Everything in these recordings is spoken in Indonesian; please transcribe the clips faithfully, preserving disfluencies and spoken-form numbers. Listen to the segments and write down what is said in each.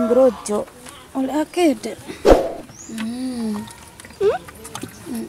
ikan grojo oleh akede. Hmm. Hmm.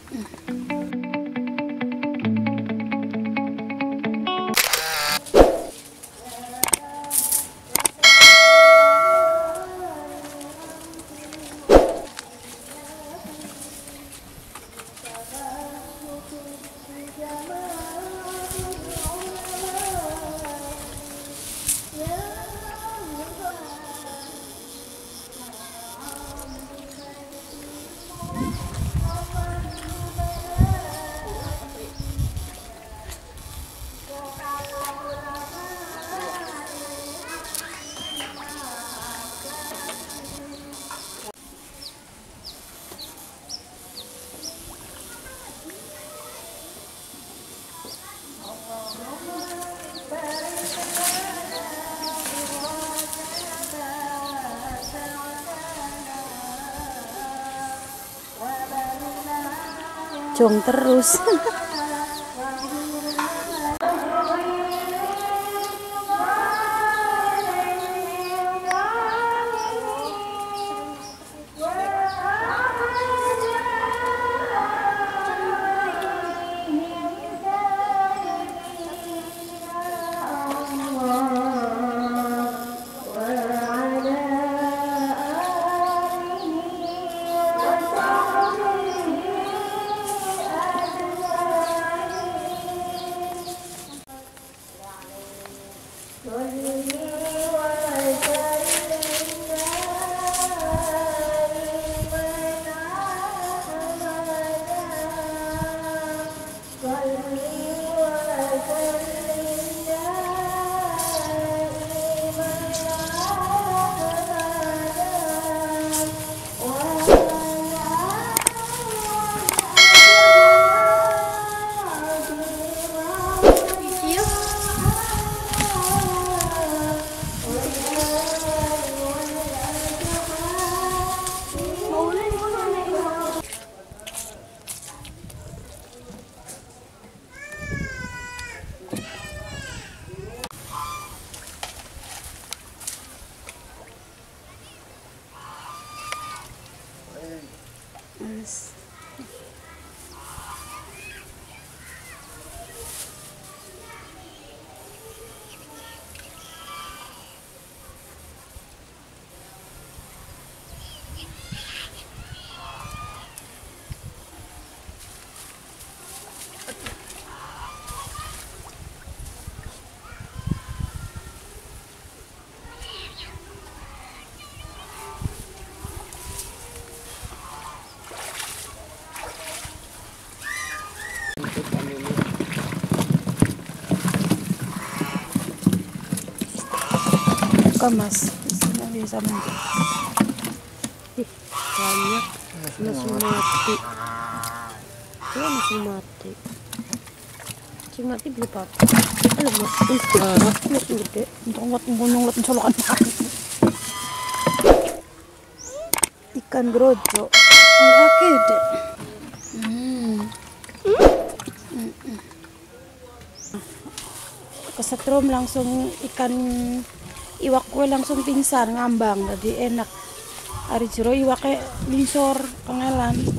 Jong terus. Yes. Buka mas, sini bisa mungkin. Ih, banyak masih mati. Dia masih mati. Si mati beli apa? Aduh mas, ini gede. Untung ngot ngot solokan. Ikan grojo, oleh akede. Hmm. Kesetrum langsung ikan iwak kue langsung pingsan ngambang, jadi enak. Hari jero iwaknya lingsor pengelan.